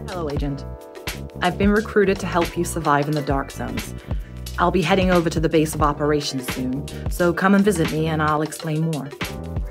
Hello, Agent. I've been recruited to help you survive in the dark zones. I'll be heading over to the base of operations soon, so come and visit me and I'll explain more.